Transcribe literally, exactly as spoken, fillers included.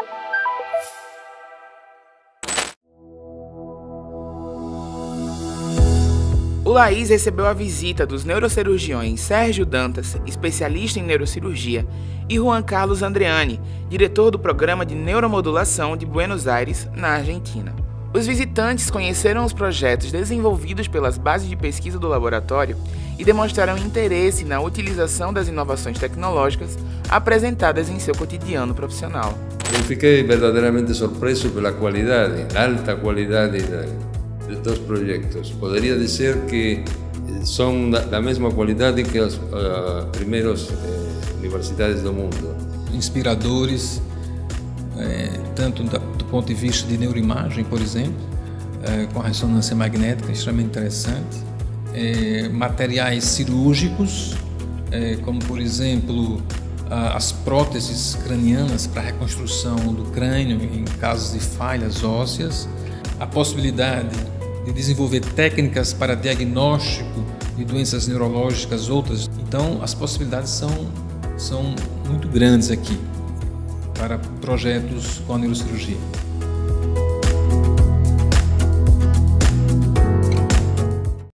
O Laís recebeu a visita dos neurocirurgiões Sérgio Dantas, especialista em neurocirurgia, e Juan Carlos Andreani, diretor do Programa de Neuromodulação de Buenos Aires, na Argentina. Os visitantes conheceram os projetos desenvolvidos pelas bases de pesquisa do laboratório e demonstraram interesse na utilização das inovações tecnológicas apresentadas em seu cotidiano profissional. Eu fiquei verdadeiramente surpreso pela qualidade, alta qualidade dos projetos. Poderia dizer que são da mesma qualidade que as uh, primeiras uh, universidades do mundo. Inspiradores, é, tanto da, do ponto de vista de neuroimagem, por exemplo, é, com a ressonância magnética, extremamente interessante. É, materiais cirúrgicos, é, como por exemplo a, as próteses cranianas para reconstrução do crânio em casos de falhas ósseas. A possibilidade de desenvolver técnicas para diagnóstico de doenças neurológicas outras. Então, as possibilidades são, são muito grandes aqui para projetos com a neurocirurgia.